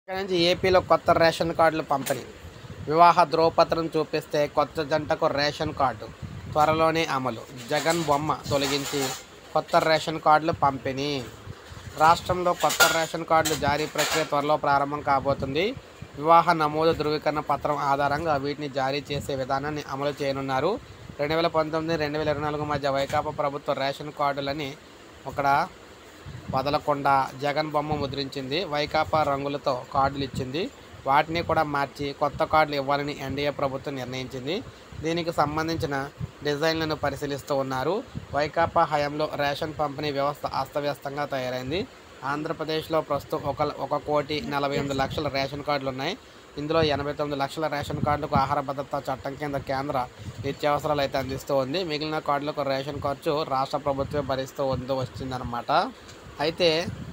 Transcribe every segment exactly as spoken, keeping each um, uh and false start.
ఇక్కడ నుంచి ఏపీలో కొత్త రేషన్ కార్డులు పంపిణీ. వివాహ ధ్రువపత్రం చూపిస్తే కొత్త జంటకు రేషన్ కార్డు త్వరలోనే అమలు. జగన్ బొమ్మ తొలగించి కొత్త రేషన్ కార్డులు పంపిణీ. రాష్ట్రంలో కొత్త రేషన్ కార్డులు జారీ ప్రక్రియ త్వరలో ప్రారంభం కాబోతుంది. వివాహ నమోదు ధృవీకరణ పత్రం ఆధారంగా వీటిని జారీ చేసే విధానాన్ని అమలు చేయనున్నారు. రెండు వేల పంతొమ్మిది రెండు వేల ఇరవై నాలుగు మధ్య వైకాపా ప్రభుత్వ రేషన్ కార్డులని అక్కడ వదలకుండా జగన్ బొమ్మ ముద్రించింది. వైకాపా రంగులతో కార్డులు ఇచ్చింది. వాటిని కూడా మార్చి కొత్త కార్డులు ఇవ్వాలని ఎన్డీఏ ప్రభుత్వం నిర్ణయించింది. దీనికి సంబంధించిన డిజైన్లను పరిశీలిస్తూ ఉన్నారు. వైకాపా హయాంలో రేషన్ పంపిణీ వ్యవస్థ అస్తవ్యస్తంగా తయారైంది. ఆంధ్రప్రదేశ్లో ప్రస్తుతం ఒక ఒక కోటి నలభై ఎనిమిది లక్షల రేషన్ కార్డులు ఉన్నాయి. ఇందులో ఎనభై తొమ్మిది లక్షల రేషన్ కార్డులకు ఆహార భద్రతా చట్టం కింద కేంద్ర నిత్యావసరాలు అయితే అందిస్తూ ఉంది. మిగిలిన కార్డులకు రేషన్ ఖర్చు రాష్ట్ర ప్రభుత్వమే భరిస్తూ ఉందో వచ్చిందనమాట. అయితే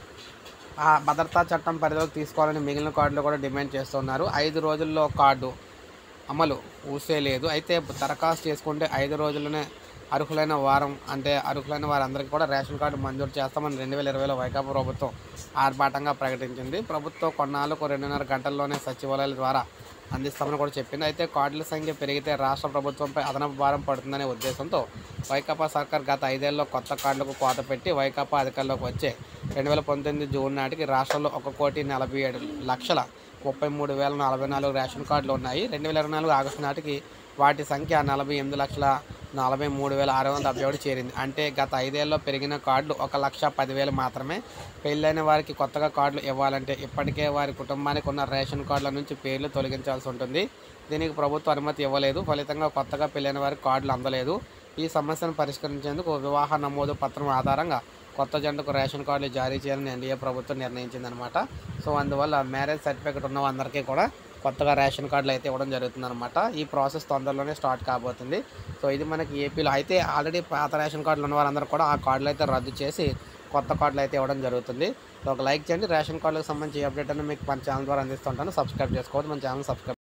ఆ భద్రతా చట్టం పరిధిలోకి తీసుకోవాలని మిగిలిన కార్డులు కూడా డిమాండ్ చేస్తున్నారు. ఐదు రోజుల్లో కార్డు అమలు ఊసే లేదు. అయితే దరఖాస్తు చేసుకుంటే ఐదు రోజుల్లోనే అర్హులైన వారం అంటే అర్హులైన వారందరికీ కూడా రేషన్ కార్డు మంజూరు చేస్తామని రెండు వేల ఇరవైలో వైకాపా ప్రభుత్వం ఆర్భాటంగా ప్రకటించింది. ప్రభుత్వం కొన్నాళ్ళకు రెండున్నర గంటల్లోనే సచివాలయాల ద్వారా అందిస్తామని కూడా చెప్పింది. అయితే కార్డుల సంఖ్య పెరిగితే రాష్ట్ర ప్రభుత్వంపై అదనపు భారం పడుతుందనే ఉద్దేశంతో వైకాపా సర్కార్ గత ఐదేళ్లలో కొత్త కార్డులకు కోత పెట్టి వైకాపా అధికారంలోకి వచ్చే రెండు వేల పంతొమ్మిది జూన్ నాటికి రాష్ట్రంలో ఒక కోటి నలభై ఏడు లక్షల ముప్పై మూడు వేల నలభై నాలుగు రేషన్ కార్డులు ఉన్నాయి. రెండు వేల ఇరవై నాలుగు ఆగస్టు నాటికి వాటి సంఖ్య నలభై ఎనిమిది లక్షల నలభై మూడు వేల ఆరు వందల డెబ్బై ఒకటి చేరింది. అంటే గత ఐదేళ్లలో పెరిగిన కార్డులు ఒక లక్ష పదివేలు మాత్రమే. పెళ్ళైన వారికి కొత్తగా కార్డులు ఇవ్వాలంటే ఇప్పటికే వారి కుటుంబానికి ఉన్న రేషన్ కార్డుల నుంచి పేర్లు తొలగించాల్సి ఉంటుంది. దీనికి ప్రభుత్వం అనుమతి ఇవ్వలేదు. ఫలితంగా కొత్తగా పెళ్ళైన వారికి కార్డులు అందలేదు. ఈ సమస్యను పరిష్కరించేందుకు వివాహ నమోదు పత్రం ఆధారంగా కొత్త జంటకు రేషన్ కార్డులు జారీ చేయాలని ఎన్డీఏ ప్రభుత్వం నిర్ణయించిందనమాట. సో అందువల్ల మ్యారేజ్ సర్టిఫికేట్ ఉన్న అందరికీ కూడా కొత్తగా రేషన్ కార్డులు అయితే ఇవ్వడం జరుగుతుందన్నమాట. ఈ ప్రాసెస్ తొందరలోనే స్టార్ట్ కాబోతుంది. సో ఇది మనకి ఏపీలో అయితే ఆల్రెడీ పాత రేషన్ కార్డులు ఉన్న వారందరూ కూడా ఆ కార్డులు అయితే రద్దు చేసి కొత్త కార్డులు అయితే ఇవ్వడం జరుగుతుంది. సో ఒక లైక్ చేయండి. రేషన్ కార్డులకు సంబంధించి అప్డేట్ అని మీకు మన ఛానల్ ద్వారా అందిస్తుంటాను. సబ్స్క్రైబ్ చేసుకోవద్దు, మన ఛానల్ సబ్స్క్రైబ్